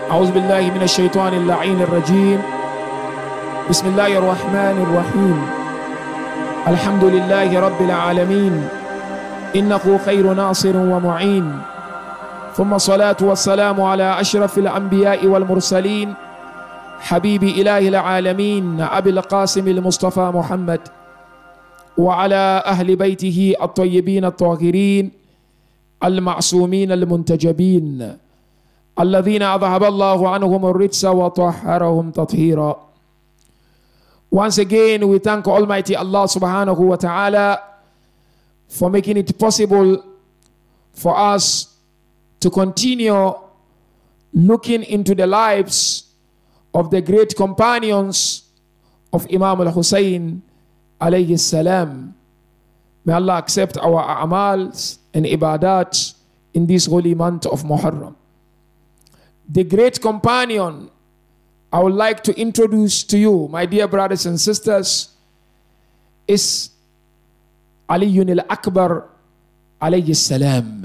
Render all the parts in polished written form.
أعوذ بالله من الشيطان اللعين الرجيم. بسم الله الرحمن الرحيم. الحمد لله رب العالمين، إنه خير ناصر ومعين. ثم الصلاة والسلام على أشرف الأنبياء والمرسلين، حبيب إله العالمين أبي القاسم المصطفى محمد، وعلى أهل بيته الطيبين الطاهرين المعصومين المنتجبين، الذين أذهب الله عنهم الرجس وطهرهم تطهيرا. Once again, we thank Almighty Allah subhanahu wa ta'ala for making it possible for us to continue looking into the lives of the great companions of Imam al-Hussein alayhi salam. May Allah accept our a'mals and ibadat in this holy month of Muharram. The great companion I would like to introduce to you, my dear brothers and sisters, is Ali al-Akbar alayhi salam.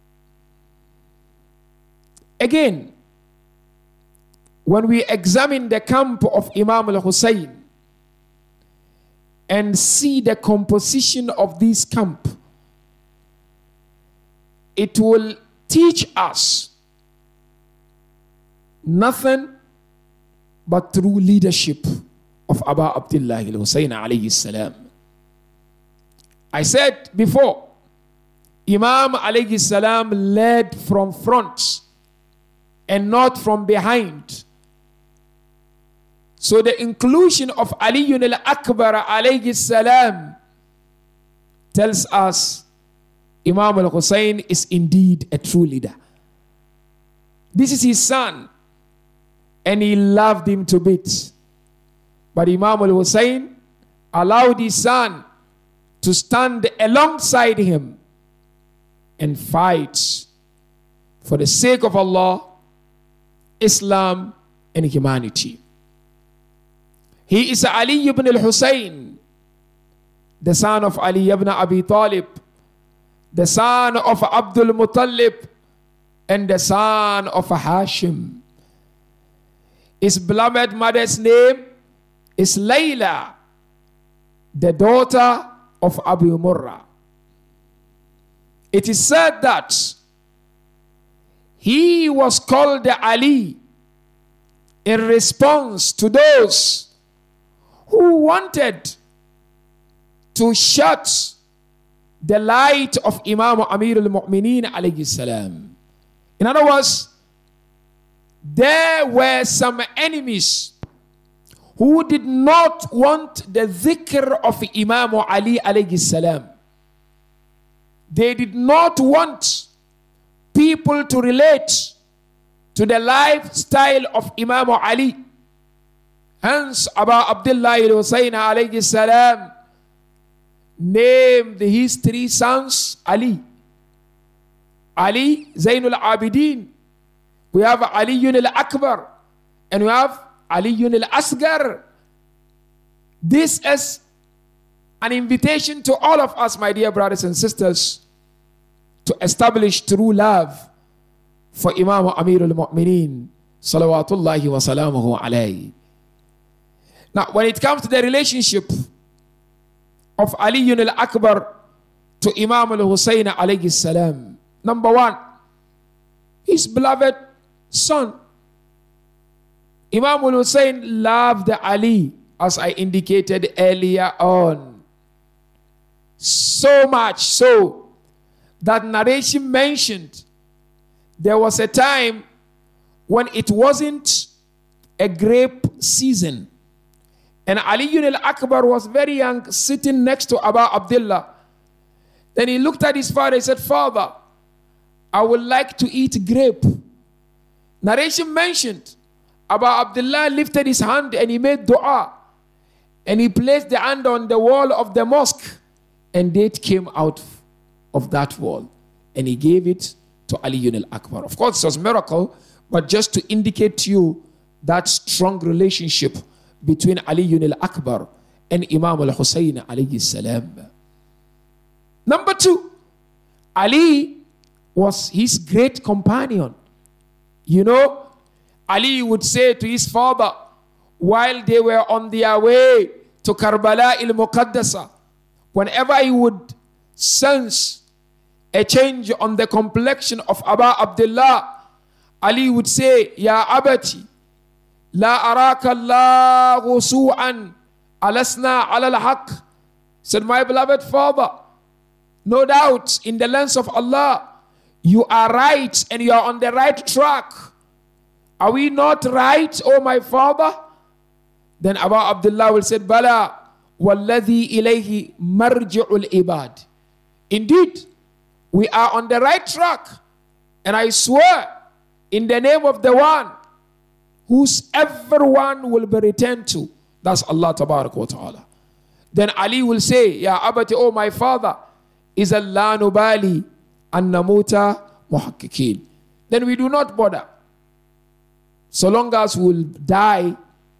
Again, when we examine the camp of Imam al-Hussein and see the composition of this camp, it will teach us nothing but true leadership of Abu Abdullah al-Hussein alayhi salam. I said before, Imam alayhi salam led from front and not from behind. So the inclusion of Ali al-Akbar alayhi salam tells us Imam al-Hussein is indeed a true leader. This is his son, and he loved him to bits. But Imam al-Hussein allowed his son to stand alongside him and fight for the sake of Allah, Islam, and humanity. He is Ali ibn al-Hussein, the son of Ali ibn Abi Talib, the son of Abdul Muttalib, and the son of Hashim. His beloved mother's name is Layla, the daughter of Abu Murrah. It is said that he was called Ali in response to those who wanted to shut the light of Imam Amir al-Mu'mineen alayhi salam. In other words, there were some enemies who did not want the dhikr of Imam Ali alayhi salam. They did not want people to relate to the lifestyle of Imam Ali. Hence, Abu Abdullah al-Hussein alayhi salam named his three sons Ali. Ali Zainul Abidin. We have Ali al-Akbar, and we have Ali al-Asgar. This is an invitation to all of us, my dear brothers and sisters, to establish true love for Imam Amir al-Mu'mineen salawatullahi wa salamuhu alayhi. Now, when it comes to the relationship of Ali al-Akbar to Imam al-Hussein alayhi salam, number one, his beloved son. Imam al-Hussein loved Ali, as I indicated earlier on. So much so that narration mentioned there was a time when it wasn't a grape season, and Ali al-Akbar was very young, sitting next to Abu Abdullah. Then he looked at his father and said, "Father, I would like to eat grape." Narration mentioned Abu Abdullah lifted his hand and he made dua, and he placed the hand on the wall of the mosque, and date came out of that wall, and he gave it to Ali al-Akbar. Of course, it was a miracle, but just to indicate to you that strong relationship between Ali al-Akbar and Imam al-Hussein alayhi salam. Number two, Ali was his great companion. You know, Ali would say to his father, while they were on their way to Karbala al-Muqaddasa, whenever he would sense a change on the complexion of Abu Abdullah, Ali would say, Ya abati, la araka Allahu su'an alasna ala al-haq. Said, my beloved father, no doubt in the lens of Allah, you are right and you are on the right track. Are we not right, oh my father? Then Abu Abdullah will say, Bala, walladhi ilayhi marji'ul ibad. Indeed, we are on the right track. And I swear, in the name of the one whose everyone will be returned to, that's Allah Tabarak wa Ta'ala. Then Ali will say, Ya abati, oh my father, is Allah nubali an namuta muhakkikin. Then we do not bother, so long as we will die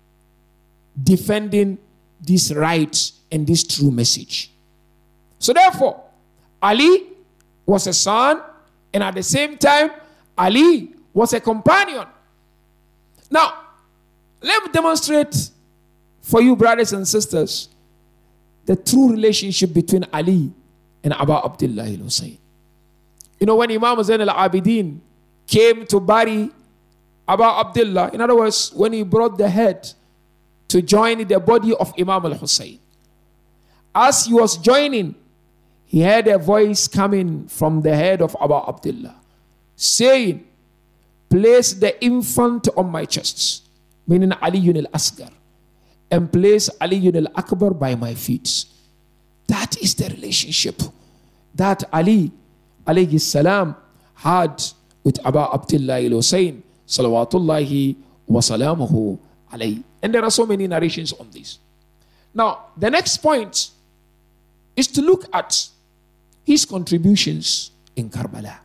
defending this right and this true message. So therefore, Ali was a son, and at the same time, Ali was a companion. Now, let me demonstrate for you, brothers and sisters, the true relationship between Ali and Abu Abdullah al-Husayn. You know, when Imam Zain al-Abidin came to bury Abu Abdullah, in other words, when he brought the head to join the body of Imam al-Husayn, as he was joining, he heard a voice coming from the head of Abu Abdullah saying, place the infant on my chest, meaning Ali al-Asghar, and place Ali al-Akbar by my feet. That is the relationship that Ali alayhi salam had with Abu Abdullah al-Husayn salawatullahi wa salamuhu alayhi. And there are so many narrations on this. Now, the next point is to look at his contributions in Karbala.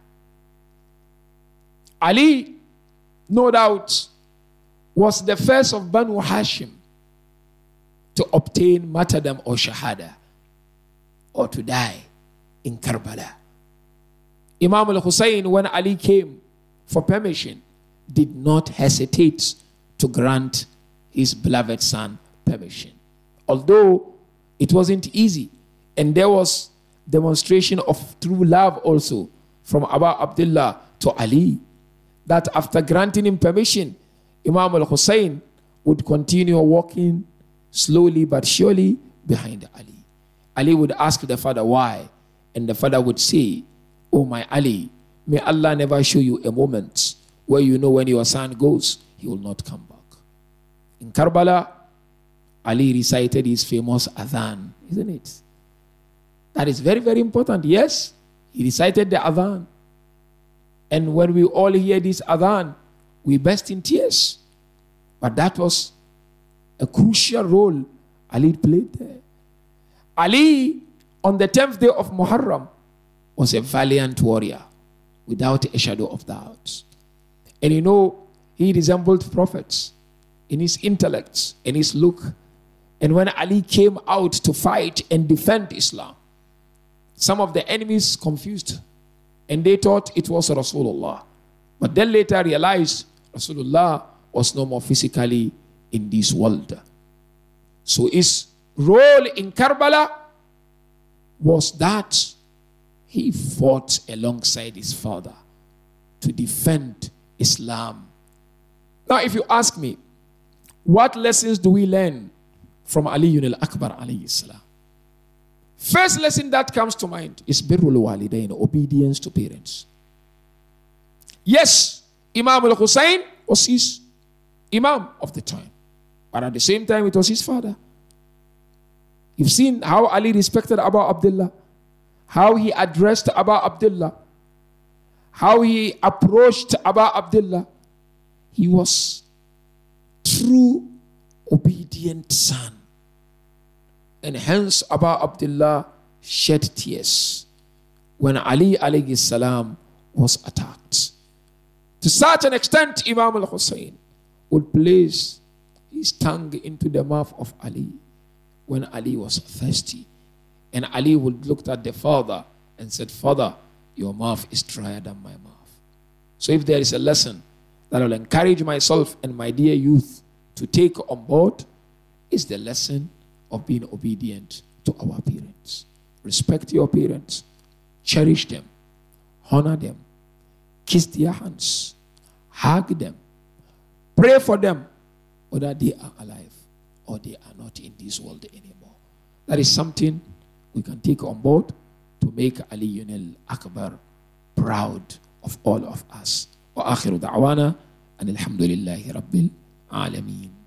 Ali, no doubt, was the first of Banu Hashim to obtain martyrdom or shahada, or to die in Karbala. Imam al-Husayn, when Ali came for permission, did not hesitate to grant his beloved son permission. Although it wasn't easy, and there was demonstration of true love also from Abu Abdullah to Ali, that after granting him permission, Imam al-Husayn would continue walking slowly but surely behind Ali. Ali would ask the father why, and the father would say, oh my Ali, may Allah never show you a moment where you know when your son goes, he will not come back. In Karbala, Ali recited his famous adhan, isn't it? That is very, very important. Yes, he recited the adhan. And when we all hear this adhan, we burst in tears. But that was a crucial role Ali played there. Ali, on the 10th day of Muharram, was a valiant warrior, without a shadow of doubt. And you know, he resembled prophets in his intellect, in his look. And when Ali came out to fight and defend Islam, some of the enemies confused, and they thought it was Rasulullah. But then later realized Rasulullah was no more physically in this world. So his role in Karbala was that he fought alongside his father to defend Islam. Now, if you ask me, what lessons do we learn from Ali al-Akbar alayhi salam? First lesson that comes to mind is birrul walidain, obedience to parents. Yes, Imam al-Husayn was his imam of the time, but at the same time it was his father. You've seen how Ali respected Abu Abdullah, how he addressed Abu Abdullah, how he approached Abu Abdullah. He was true obedient son. And hence Abu Abdullah shed tears when Ali alayhi salam was attacked. To such an extent, Imam al-Husayn would place his tongue into the mouth of Ali when Ali was thirsty. And Ali would look at the father and said, Father, your mouth is drier than my mouth. So if there is a lesson that I'll encourage myself and my dear youth to take on board is the lesson of being obedient to our parents. Respect your parents, cherish them, honor them, kiss their hands, hug them, pray for them, whether they are alive or they are not in this world anymore. That is something we can take on board to make Ali Akbar proud of all of us. Wa akhiru da'wana and alhamdulillahi rabbil alameen.